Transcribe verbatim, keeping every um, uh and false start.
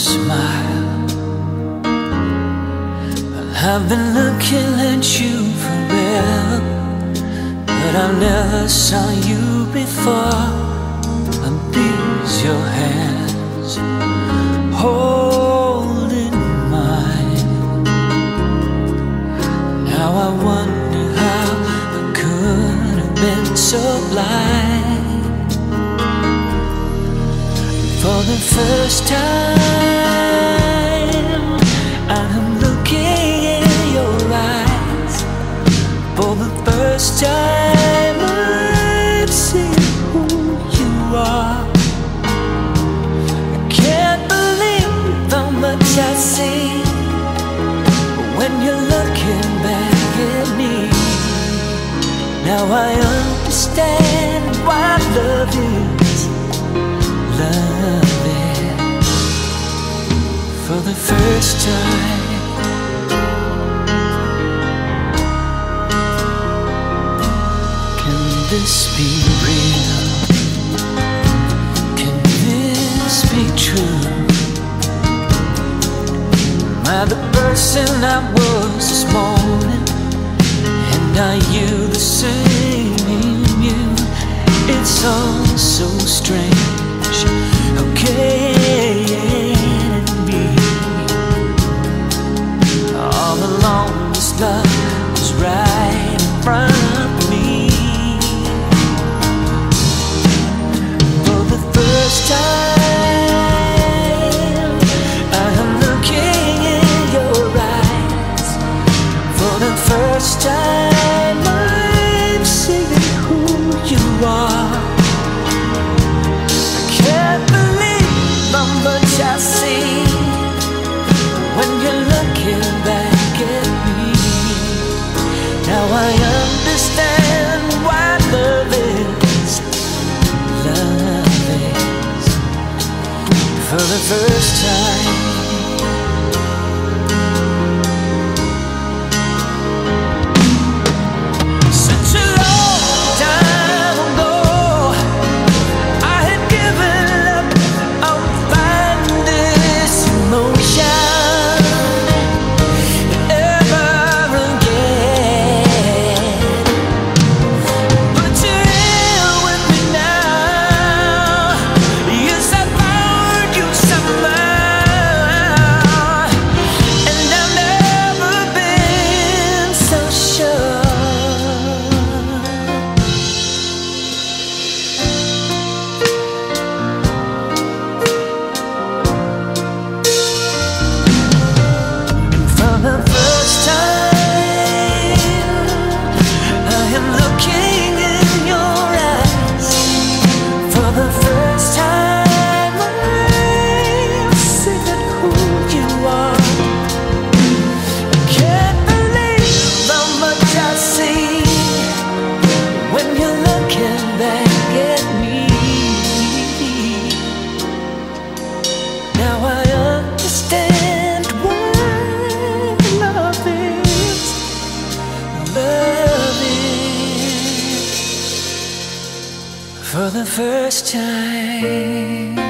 smile. I've been looking at you forever, but I never saw you before. And these your hands holding mine. Now I wonder how I could have been so blind. For the first time I'm looking in your eyes. For the first time I've seen who you are. I can't believe how much I see when you're looking back at me. Now I understand why love is, love is. For the first time, can this be real? Can this be true? Am I the person I was this morning? And are you the same in you? It's all so strange. How can it be? All along this love was right in front of me. For the first time I am looking in your eyes. For the first time I'm seeing who you are. I can't believe how much I see when you're looking back at me. Now I understand why love is, love is. For the first time, such a long time ago, I had given up on finding this emotion ever again. But you're here with me now. Yes, I found you somehow, and I've never been so sure. For the first time, I am looking in your eyes. For the first time, I'm seeing who you are. I can't believe how much I see when you're looking back at me. Now I understand why love is, love is. For the first time.